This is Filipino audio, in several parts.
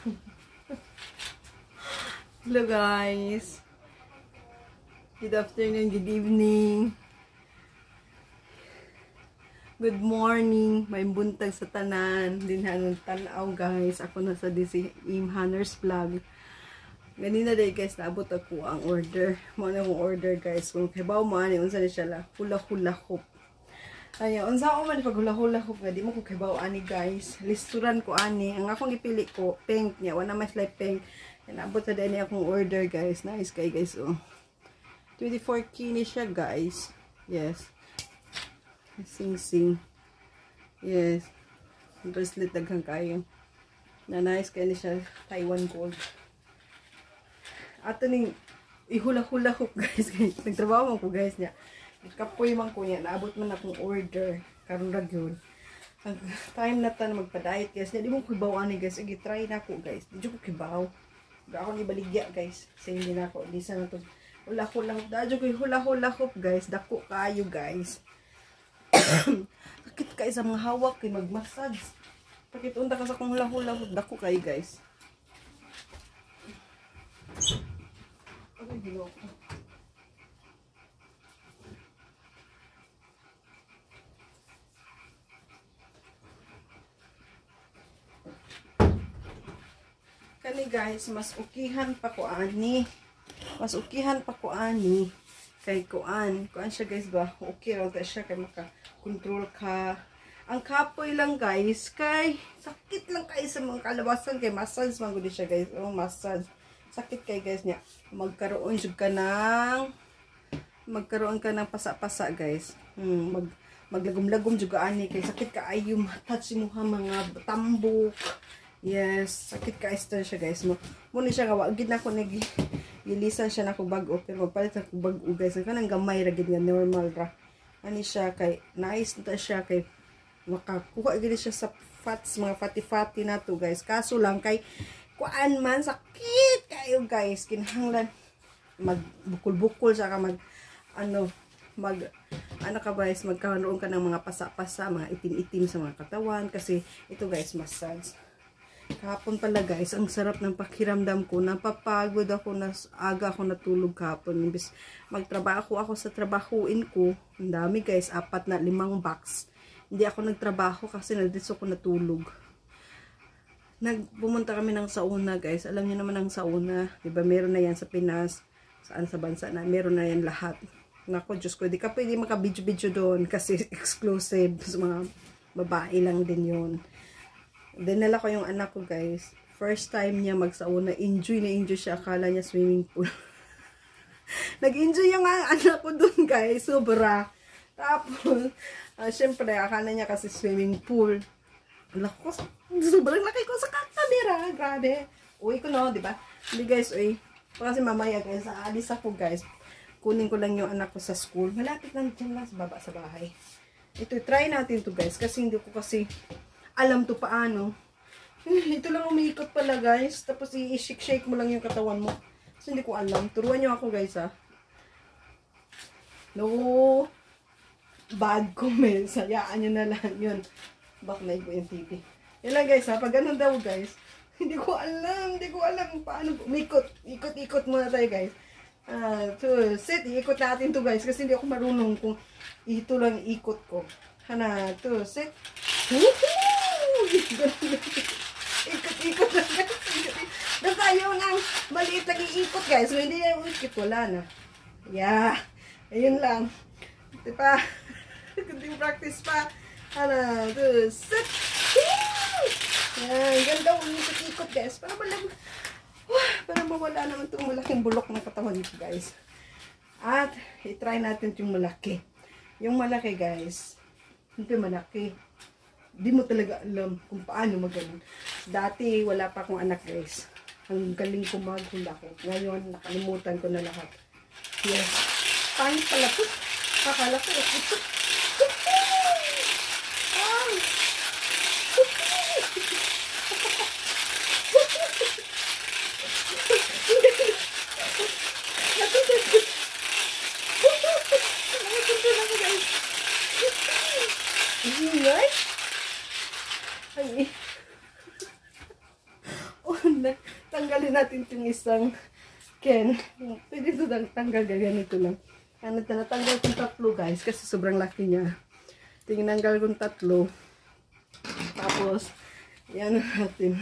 Hello guys. Good afternoon, good evening. Good morning. May buntag sa tanan. Dinhanong tanaw guys. Ako na sa DC Imhanners Vlog. Ganina day guys, naabot ako ang order. Muna akong order guys. Kung kibaw mo ani, unsa ni siya la. Hula-hula hoop. Ay, unsa ako man pag hula-hula hoop nga, di mo ko kibaw ani guys. Listuran ko ani. Ang akong ipili ko, pink niya. Wala mas like pink. Naabot sa dani akong order guys. Nice kay guys oh. 24K ni siya guys. Yes. Sing-sing. Yes. Bracelet daghang kayo. Na nice kay ni siya. Taiwan gold. Ato ning ihula-hula hoop guys. Nagtrabaho man ko guys niya. Kapoy man ko niya. Naabot man akong order. Karon ra gyud. Ang time na tan magpa-diet guys. Di mo kibaw ani guys. Igi try na ko guys. Di ko kibaw. Ga ako gibaligya guys. Sa hindi na ako. Di sa na to. Hula-hula hoop. Dadyo ko hula-hula hoop guys. Dako kayo guys. Sakit kayo sa mga hawak. Kay mag-massage. Pakit unta ka sa kong hula-hula hoop. Dako kayo guys. Okay, ginawa ko. Kani guys, mas ukihan pa ko ani. Mas ukihan pa ko ani. Kay kuan siya guys ba? Okay raw ta siya kay maka-control ka. Ang kapoy lang guys, kay sakit lang kay sa mga kalawasan kay massage man gud siya guys. Oh, massage. Sakit kay guys niya. Magkaroon ka ng pasa-pasa guys. Maglagom-lagom juga ani kay sakit ka ayo matouch mo mga tambok. Yes, sakit ka ista siya guys. Mo ni siya nga wag gid na ko gilisan siya na ko bag-o pero palit ako bag-o guys. Kanang gamay ra gid nga normal ra. Ani siya kay nice na siya kay makakuha gid siya sa fats mga fatty na to guys. Kaso lang kay kuan man sakit kayo guys. Kinahanglan magbukol-bukol sa ka ano ka guys, magkaroon ka ng mga pasa-pasa, mga itim-itim sa mga katawan kasi ito guys massage. Kahapon pala guys, ang sarap ng pakiramdam ko. Napapagod ako, aga ako natulog kahapon. Imbis magtrabaho ako sa trabahuin ko. Ang dami guys, 4 na 5 box. Hindi ako nagtrabaho kasi nandito ako natulog. Pumunta kami ng sauna guys. Alam niyo naman ang sauna. Diba meron na yan sa Pinas. Saan sa bansa na. Meron na yan lahat. Nako, Diyos ko. Di ka pwede makabidyo-bidyo doon kasi exclusive. Sa mga babae lang din yun. Dinala ko yung anak ko guys. First time niya magsauna. Enjoy na enjoy siya. Akala niya swimming pool. Nag-enjoy yung anak ko dun guys. Sobra. Tapos, syempre, akala niya kasi swimming pool. Lako, sobrang laki ko sa camera. Grabe. Uwi ko no, diba? Hindi guys, uwi. Kasi mamaya guys, aalis ako guys. Kunin ko lang yung anak ko sa school. Malapit lang dyan lang sa baba sa bahay. Ito, try natin to guys. Kasi hindi ko kasi alam to paano. Ito lang umiikot pala guys. Tapos i-shake mo lang yung katawan mo. Kasi hindi ko alam. Turuan nyo ako guys ha. No bad comments. Hayaan nyo na lang yun. Backlight ko yung TV. Yan lang guys ha. Pag ganun daw guys. Hindi ko alam. Hindi ko alam paano umikot. Ikot-ikot muna tayo guys. So, sit. Iikot natin to guys. Kasi hindi ako marunong kung ito lang ikot ko. Hana. To, sit. Woohoo! Ikot-ikot lang guys. Basta yung ang maliit lagi ikot guys. So, hindi na yung ikot. Wala na. Yeah. Ayun lang. Diba? Kunting practice pa. Hana. To, sit. Yan. Ganda ang ikot-ikot guys. Para mawala naman itong malaking bulok ng katawan dito guys. At i-try natin yung malaki. Yung malaki guys. Hindi malaki. Di mo talaga alam kung paano magaling. Dati wala pa akong anak guys. Ang galing ko maghula ko. Ngayon nakalimutan ko na lahat. Yes. Pangit pala po. Kakala ko. Ito. Ingay. Ay. Oh. tanggalin natin yung isang can. Pwede ito tanggal, ganito lang. Ano, natanggal kong tatlo guys, kasi sobrang laki niya. Tinanggal kong tatlo. Tapos, yan natin.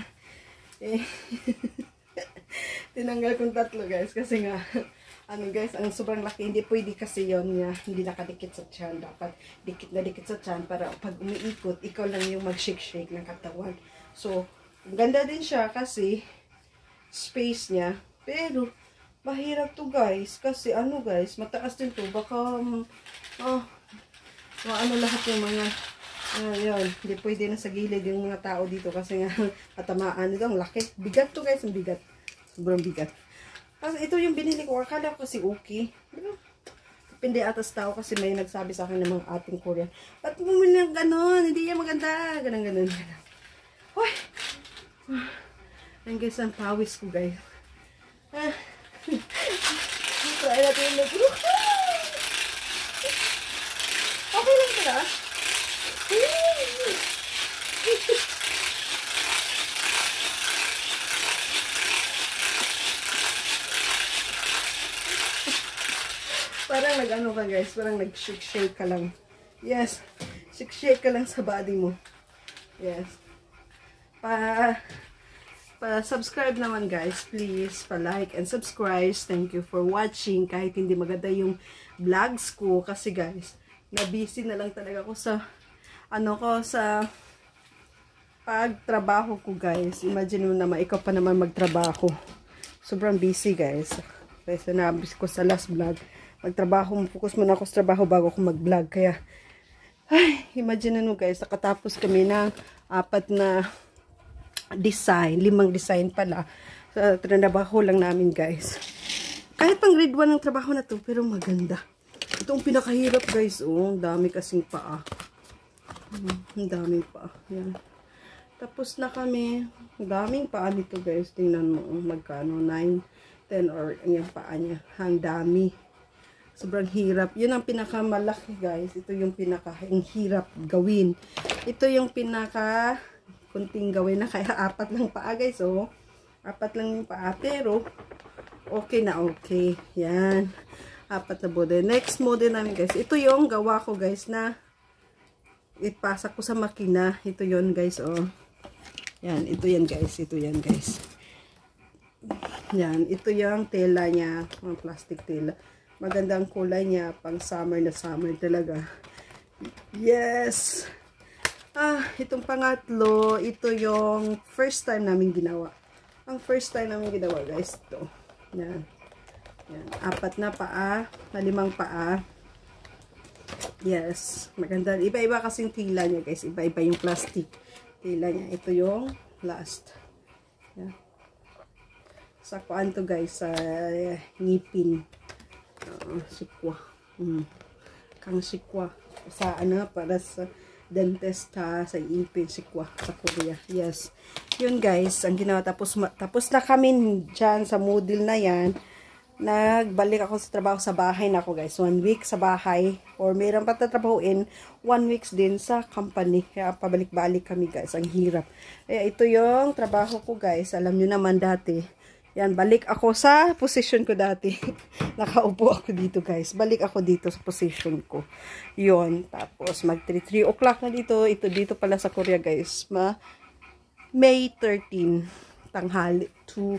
Tinanggal kong tatlo guys, kasi nga, ano guys, ang sobrang laki, hindi pwede kasi yon niya, hindi nakadikit sa tiyan. Dapat dikit na dikit sa tiyan para pag umiikot, ikaw lang yung mag-shake-shake ng katawan. So, ganda din siya kasi space niya. Pero, mahirap to guys. Kasi ano guys, mataas din to. Baka, ano lahat yung mga, yun, hindi pwede na sa gilid yung mga tao dito. Kasi nga, matamaan ito. Ang laki. Bigat to guys, ang bigat. Sobrang bigat. Kasi ito yung binili ko. Akala ko kasi okay. Depende atas tao kasi may nagsabi sa akin ng mga ating Korean. Ba't bumili ng ganon? Hindi yan maganda. Ganon. Hoy! Ayan guys, ang pawis ko guys. Try natin yung nagro. Okay lang sila. Parang nag-ano ka guys, parang nag-shake ka lang. Yes, shake ka lang sa body mo. Yes. Pa-subscribe naman guys, please. Pa-like and subscribe. Thank you for watching. Kahit hindi maganda yung vlogs ko. Kasi guys, na-busy na lang talaga ako sa, sa pagtrabaho ko guys. Imagine mo naman, ikaw pa naman magtrabaho. Sobrang busy guys. Kasi nabis ko sa last vlog. Magtrabaho, focus muna ako sa trabaho bago ako mag-vlog. Kaya, imagine mo guys, nakatapos kami ng 4 na design, 5 design pala. Sa trabaho lang namin guys. Kahit pang grade 1 ng trabaho na to, pero maganda. Ito ang pinakahirap guys. Oh, ang dami kasing paa. Ang daming paa. Yan. Tapos na kami. Ang daming paa nito guys. Tingnan mo magkano. 9, 10 or yung paa niya. Ang dami. Sobrang hirap. Yun ang pinakamalaki guys. Ito yung pinakahirap gawin. Ito yung kunting gawin na, kaya 4 lang paa guys, 4 lang yung paa, pero okay na okay. Yan, 4 na model. Next model namin guys, ito yung gawa ko guys na ipasa ko sa makina. Ito yon guys, yan, ito yan guys, yan, ito yung tela niya, plastic tela. Magandang kulay niya, pang summer na summer talaga. Yes. Itong pangatlo, ito yung first time namin ginawa. Ang first time namin ginawa guys, ito. Yan. Yan. 4 na paa, 5 paa. Yes. Maganda. Iba-iba kasing tila niya guys. Iba-iba yung plastic tila niya. Ito yung last. Yan. Sakuan to guys, sa ngipin. Sikwa. Kang sikwa. Sa para sa dentista sa ipin, sikwa sa Korea. Yes. Yun guys, ang ginawa. Tapos na kami dyan sa model na yan. Nagbalik ako sa trabaho sa bahay na ako guys. 1 week sa bahay. Or mayroon pa tatrabahuin. 1 week din sa company. Kaya pabalik-balik kami guys. Ang hirap. Kaya ito yung trabaho ko guys. Alam nyo naman dati. Yan, balik ako sa position ko dati. Nakaupo ako dito guys. Balik ako dito sa position ko. Yun. Tapos mag 3 o'clock na dito. Ito dito pala sa Korea guys. May 13. Tanghali.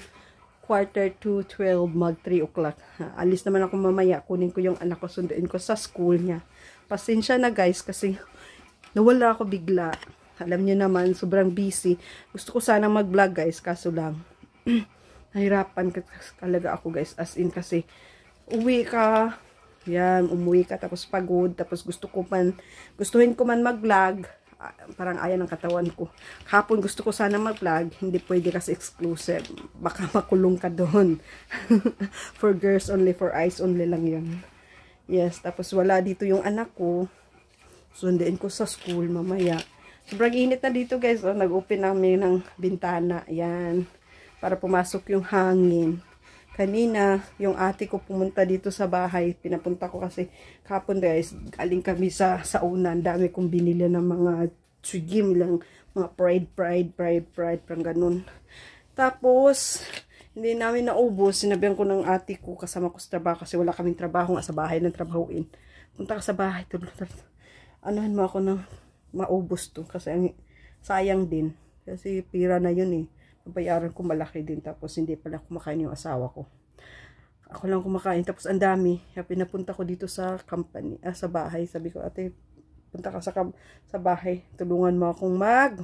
11:45 mag 3 o'clock. Alis naman ako mamaya. Kunin ko yung anak ko. Sunduin ko sa school niya. Pasensya na guys kasi nawala ako bigla. Alam niyo naman, sobrang busy. Gusto ko sana mag-vlog guys. Kaso lang. Nahirapan talaga ako guys, as in kasi umuwi ka tapos pagod, tapos gustuhin ko man mag-vlog, parang ayaw ng katawan ko. Kahapon gusto ko sana mag-vlog, hindi pwede kasi exclusive, baka makulong ka doon. For girls only, for eyes only lang yun. Yes, tapos wala dito yung anak ko, sunduin ko sa school mamaya. Sobrang init na dito guys, nag-open namin ng bintana, yan, para pumasok yung hangin. Kanina, yung ate ko pumunta dito sa bahay. Pinapunta ko kasi kapon guys, galing kami sa saunan. Dami kong binili ng mga tsugim lang. Mga pride, parang ganun. Tapos, hindi namin naubos. Sinabihan ko ng ate ko kasama ko sa trabaho kasi wala kaming trabaho nga sa bahay ng trabahuin. Punta ka sa bahay. Anuhan mo ako ng maubos to kasi sayang din. Kasi pira na yun eh. Babayaran ko malaki din tapos hindi pala kumakain yung asawa ko. Ako lang kumakain tapos ang dami. Kaya pinapunta ko dito sa company, sa bahay. Sabi ko, ate, punta ka sa bahay. Tulungan mo akong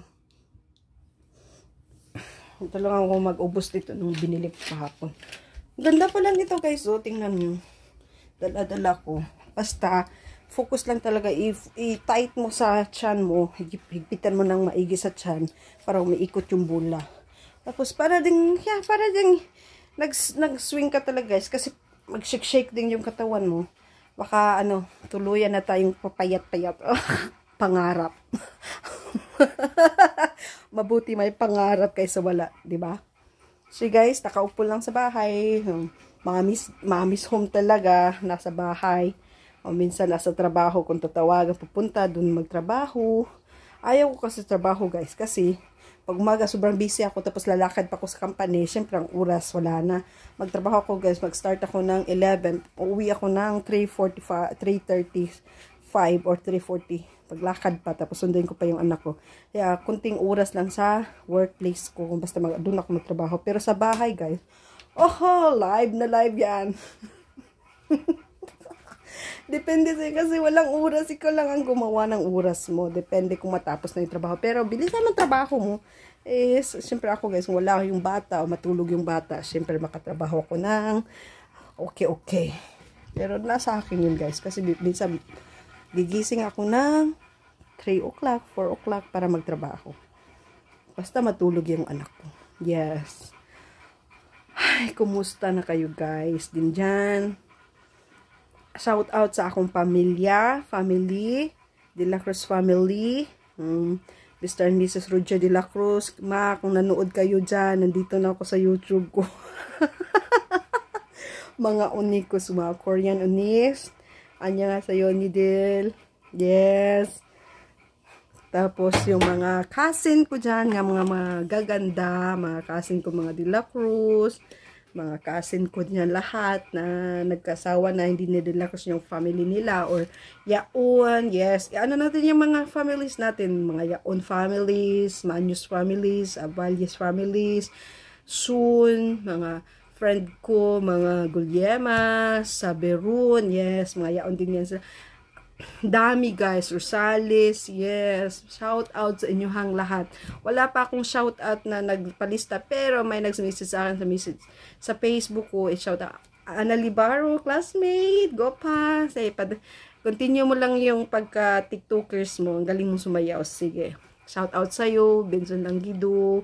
mag-ubos dito nung binili ko kahapon. Ganda pa lang ito guys, oh. Tingnan nyo. Dala-dala ko. Basta, focus lang talaga. I-tight mo sa tiyan mo. Higpitan mo ng maigi sa tiyan para umiikot yung bula. Tapos, para ding nag-swing ka talaga guys. Kasi, mag-shake din yung katawan mo. Baka, tuluyan na tayong papayat-payat. Pangarap. Mabuti may pangarap kaysa wala, di ba? So guys, nakaupo lang sa bahay. Mamiss home talaga, nasa bahay. O minsan nasa trabaho kung tatawagan pupunta doon magtrabaho. Ayaw ko kasi trabaho guys kasi pag umaga sobrang busy ako tapos lalakad pa ako sa company, syempre ang oras wala na. Magtrabaho ako guys, mag-start ako ng 11, uuwi ako ng 3:35 or 3:40. Paglakad pa, tapos sunduin ko pa yung anak ko. Kaya, kunting oras lang sa workplace ko, kung basta doon ako magtrabaho. Pero sa bahay, guys, live na live yan. Depende sa'yo, kasi walang oras. Ikaw lang ang gumawa ng oras mo. Depende kung matapos na yung trabaho. Pero, bilisan ang trabaho mo. Siyempre ako, guys, kung wala yung bata o matulog yung bata, siyempre makatrabaho ako ng okay. Pero, nasa akin yun, guys. Kasi, minsan, gigising ako ng 3 o'clock, 4 o'clock para magtrabaho. Basta matulog yung anak ko. Yes. Ay, kumusta na kayo guys? Din dyan. Shout out sa akong family, De La Cruz family. Mr. and Mrs. Roger De La Cruz. Kung nanood kayo dyan, nandito na ako sa YouTube ko. Mga unikos, mga Korean unis. Anya nga sa'yo ni Del. Yes. Tapos yung mga cousin ko dyan, mga gaganda, mga cousin ko mga De La Cruz, mga cousin ko dyan lahat na nagkasawa na hindi ni De La Cruz yung family nila or Yaon. Yes. Natin yung mga families natin, mga Yaon families, Manyos families, Avalles families, Soon, mga friend ko, mga Gulyema, Saberun, yes, mga Yaon din yan. Dami guys, Rosales, yes, shout out sa inyohang lahat. Wala pa akong shout out na nagpalista, pero may nag-message sa akin sa Facebook ko, shout out, Ana Libaro, classmate, go pa, continue mo lang yung pagka-tiktokers mo, ang galing mong sumayaw, sige. Shout out sa'yo, Benson Langgido,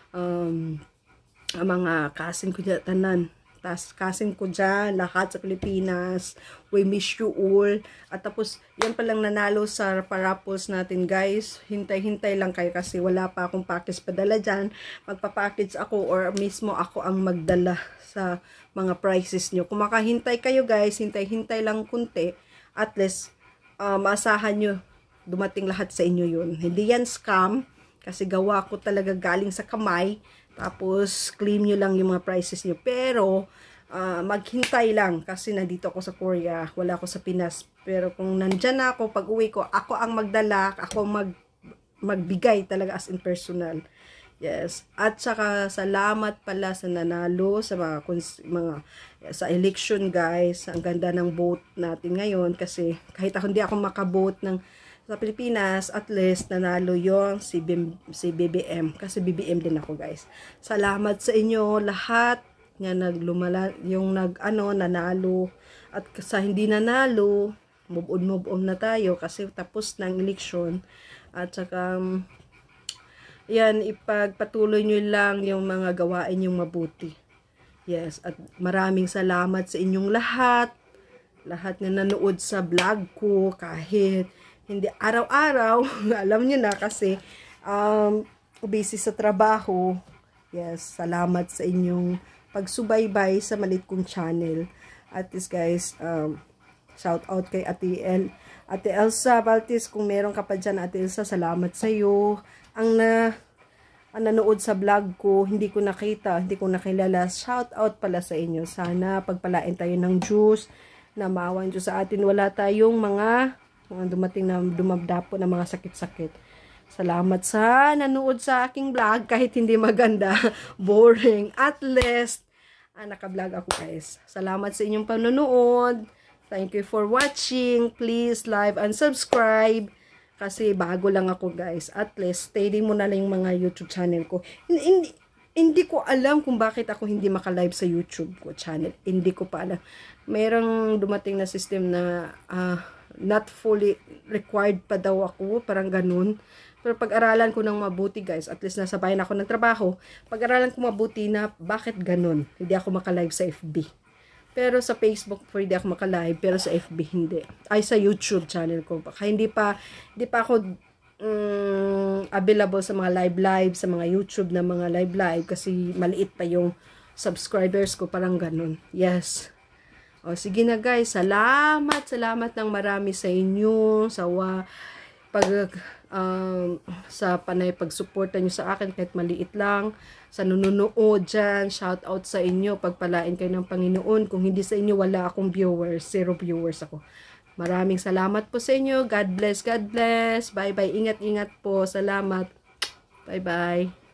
ang mga cousin ko dyan, tanan. Cousin ko dyan, lahat sa Pilipinas. We miss you all. At tapos, yan palang nanalo sa paraffles natin, guys. Hintay-hintay lang kayo kasi wala pa akong package padala dyan. Magpa-package ako or mismo ako ang magdala sa mga prices nyo. Kung makahintay kayo, guys, hintay-hintay lang kunti. At least, maasahan nyo, dumating lahat sa inyo yun. Hindi yan scam, kasi gawa ko talaga galing sa kamay. Tapos, claim nyo lang yung mga prices nyo. Pero, maghintay lang. Kasi nandito ako sa Korea. Wala ako sa Pinas. Pero kung nandyan na ako, pag uwi ko, ako ang magdala. Ako magbigay talaga as in personal. Yes. At saka, salamat pala sa nanalo. Sa sa election, guys. Ang ganda ng vote natin ngayon. Kasi, kahit hindi ako makabote sa Pilipinas, at least nanalo yung si BBM. Kasi BBM din ako, guys. Salamat sa inyo lahat nga nanalo. At sa hindi nanalo, move on na tayo kasi tapos ng eleksyon. At saka yan, ipagpatuloy nyo lang yung mga gawain yung mabuti. Yes, at maraming salamat sa inyong lahat. Lahat na nanood sa vlog ko, kahit hindi araw-araw, alam niyo na kasi busy sa trabaho. Yes, salamat sa inyong pagsubaybay sa malit kong channel. At least guys, shout out kay Ate Elsa Baltis, kung meron ka pa dyan, Ate Elsa, salamat sa iyo. nanood sa vlog ko, hindi ko nakita, hindi ko nakilala. Shout out pala sa inyo. Sana pagpalain tayo ng Diyos, na maawan Diyos sa atin. Wala tayong mga dumating na dumadapo na mga sakit-sakit. Salamat sa nanood sa aking vlog, kahit hindi maganda, boring, at least, naka-vlog ako guys. Salamat sa inyong panonood. Thank you for watching. Please like and subscribe. Kasi bago lang ako guys. At least, steady mo na lang yung mga YouTube channel ko. Hindi ko alam kung bakit ako hindi maka-live sa YouTube ko channel. Hindi ko pa alam. Mayroong dumating na system na not fully required pa daw ako. Parang ganun. Pero pag-aralan ko ng mabuti guys. At least nasa bayan ako ng trabaho. Pag-aralan ko mabuti na bakit ganun. Hindi ako maka-live sa FB. Pero sa Facebook pwede ako maka-live, pero sa FB hindi. Ay, sa YouTube channel ko. Baka hindi pa ako available sa mga live sa mga YouTube na mga live kasi maliit pa yung subscribers ko, parang ganun. Yes. O, sige na guys. Salamat ng marami sa inyo. Sa panay pagsuporta nyo sa akin kahit maliit lang, sa nununood dyan, shout out sa inyo, pagpalain kayo ng Panginoon. Kung hindi sa inyo, wala akong viewers, 0 viewers ako. Maraming salamat po sa inyo. God bless, God bless. Bye bye, ingat po, salamat. Bye bye.